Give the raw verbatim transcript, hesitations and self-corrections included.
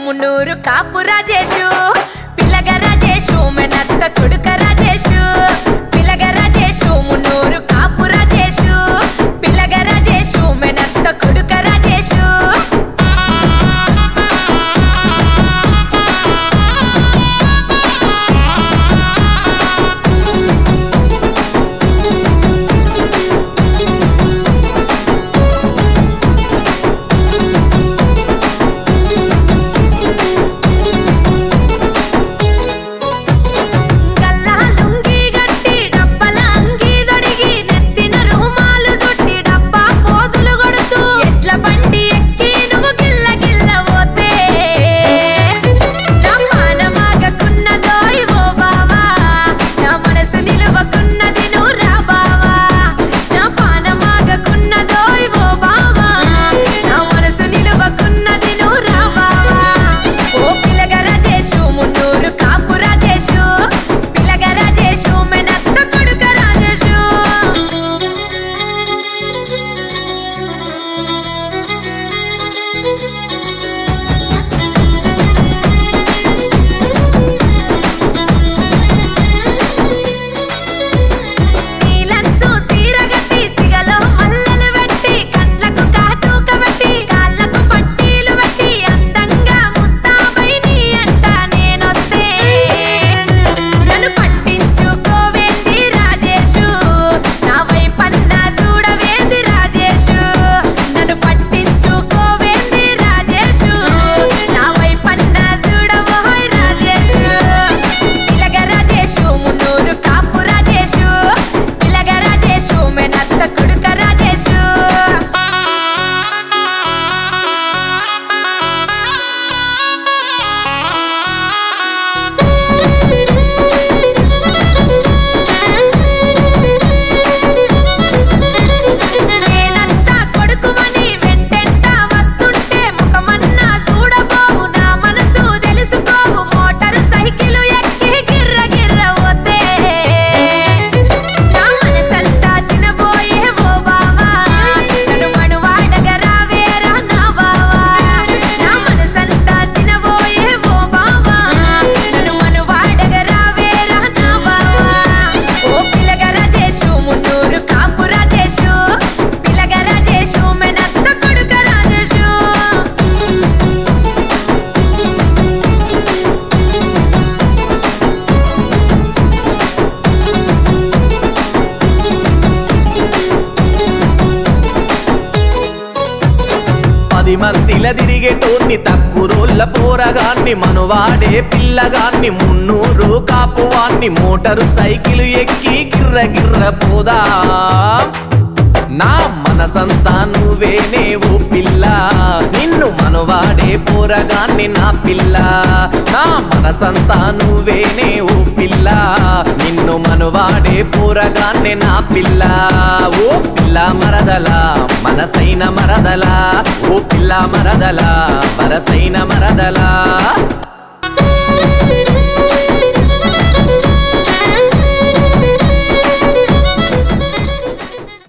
మున్నూరు కాపు రాజేషు పిల్లగ రాజేషు మెనత్త కొడుక రాజేషు పిల్లగ రాజేషు మున్నూరు కాపు రాజేషు పిల్లగ రాజేషు మెనత్త కొడుక రాజేషు మందిల తిరిగేటోన్ని తక్కురోళ్ళ పోరగాన్ని మనువాడే పిల్లగాన్ని మున్నూరు కాపువాన్ని మోటారు సైకిల్ ఎక్కి గిర్ర గిర్ర పోదా నా మనసంతా నువ్వేనే ఓ పిల్ల నిన్ను మనువాడే పోరగాన్ని నా పిల్ల నా మనసంతా నువ్వేనే ఓ పిల్ల నిన్ను మనువాడే పోరగాన్ని నా పిల్ల ఓ పిల్ల మరదలా మనసైన మరదలా ఓ పిల్ల మరదలా వరసైన మరదలా